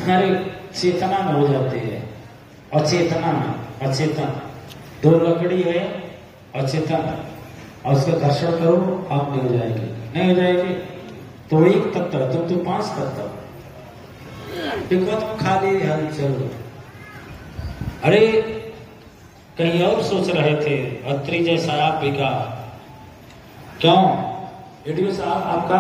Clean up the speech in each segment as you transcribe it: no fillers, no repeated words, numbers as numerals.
अरे चेतना में हो जाती है, अचेतना में, अचेतन। दो लकड़ी है अचेतन, और उसका घर्षण करो आप नहीं हो जाएगी, नहीं हो जाएगी। तो एक तत्व, तुम तो 5 तत्व। देखो तुम खाली हलचल, अरे कहीं और सोच रहे थे, अत्रि जैसा आप बिका क्यों? एडीओ साहब आपका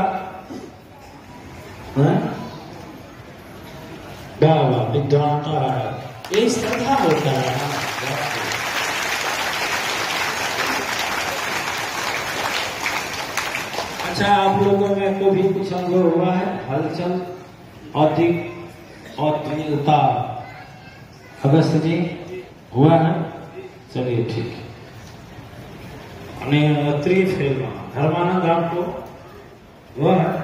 वाह विद्वान का ये श्रद्धा होता है। अच्छा, आप लोगों में को भी कुछ अनुभव हुआ है? हलचल, अधिक और तीव्रता, अगस्त जी हुआ है? चलिए ठीक है। अत्रि फिल्म धर्मानंद आपको हुआ है?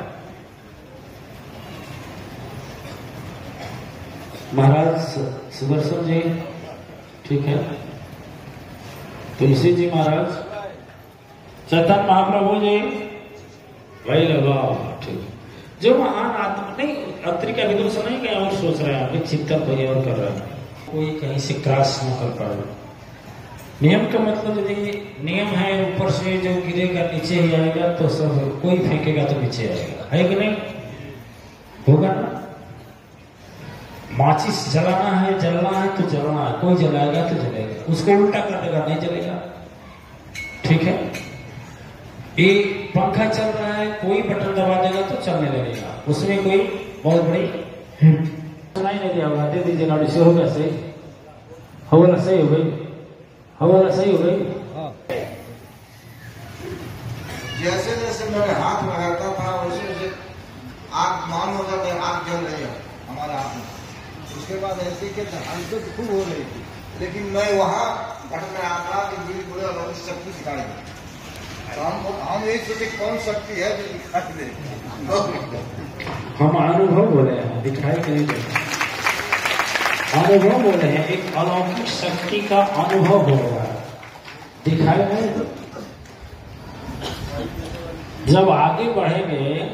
महाराज सुदर्शन जी ठीक है, तुलसी जी महाराज, चैतन्य महाप्रभु जी वही लगा ठीक। जो महान आत्मा नहीं, अत्रि का विदुष नहीं कहीं और सोच रहे हैं, चिंतन कोई और कर रहे हैं, कोई कहीं से क्रॉस न कर पा रहे। नियम का मतलब यदि नियम है ऊपर से जो गिरेगा नीचे ही आएगा, तो सब कोई फेंकेगा तो नीचे आएगा, है कि नहीं? होगा ना? माचिस जलाना है, जलना है तो जलना है, कोई जलाएगा तो जलेगा, उसको उल्टा कर देगा नहीं जलेगा, ठीक है? एक पंखा चल रहा है, कोई बटन दबा देगा तो चलने लगेगा, उसमें कोई बहुत बड़ी सुनाई नहीं दिया होगा, दे दीजिए गाड़ी से, होगा सही, होगा सही, हो गई, होगा सही, हो गई। जैसे जैसे मेरे हाथ में रहता था वैसे वैसे आग मान हो जाता है, आग जल रही है हमारे हाथ में। उसके बाद ऐसे के हलचल खूब हो रही थी, लेकिन मैं वहाँ बटन में आता कि बुरी बुरे अलग शक्ति दिखाई दी। तो हम यही सोचे कौन शक्ति है जो दिखाई दे। हम अनुभव बोले हैं, दिखाई नहीं देते, अनुभव बोले हैं, एक अलौकिक शक्ति का अनुभव हो रहा है, दिखाई नहीं दे। जब आगे बढ़ेंगे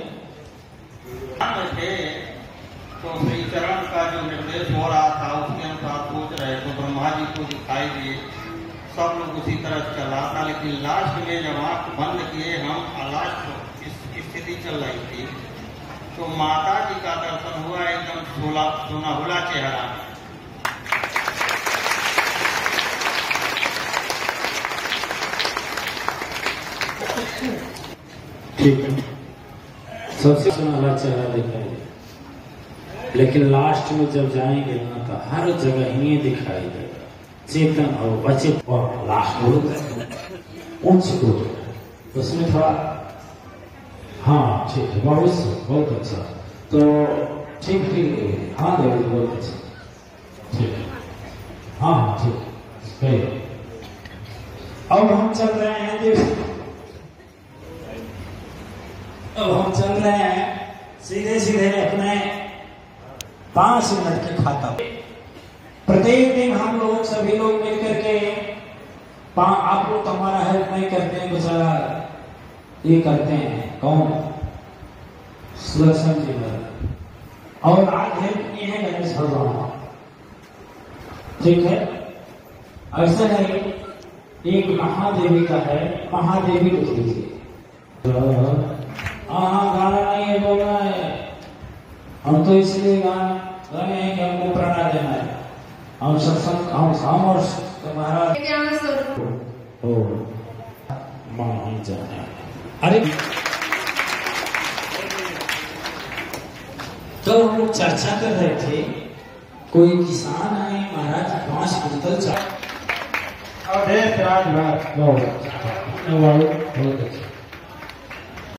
तो श्रीचरण का जो निर्देश हो रहा था उसके अनुसार सोच रहे तो ब्रह्मा जी को दिखाई दिए, सब लोग उसी तरह चला था। लेकिन लास्ट में जब आंख बंद किए हम, लास्ट स्थिति चल रही थी, तो माता जी का दर्शन हुआ, एकदम सुनहला चेहरा। ठीक है, सबसे सुनहला चेहरा दिखाई, लेकिन लास्ट में जब जाएंगे ना तो हर जगह ही दिखाई देगा, चेतन और बचित, और लास्ट में उच्च को उसमें थोड़ा, हाँ ठीक है, बहुत अच्छा, तो ठीक ठीक, हाँ देवी बहुत अच्छा, ठीक है, हाँ ठीक है। अब हम चल रहे हैं जी, अब हम चल रहे हैं सीधे सीधे अपने 5 मिनट के खाता। प्रत्येक दिन हम लोग सभी लोग मिलकर के आप लोग हमारा हेल्प नहीं करते हैं, बेचारा ये करते हैं, कौन? सुदर्शन जी महाराज, और आज हेल्प किए हैं गणेश भगवान, ठीक है? ऐसा नहीं, एक महादेवी का है, महादेवी लिख लीजिए। हाँ, गाना नहीं है, बोलना है, हम तो इसलिए गाना रहे हैं कि हमको प्रेरणा देना है, हम सत्संग, हम और महाराज हो मां ही जाने। अरे तो हम लोग चर्चा कर रहे थे, कोई किसान आए, महाराज 5 कुंतल चावल, और बहुत अच्छा।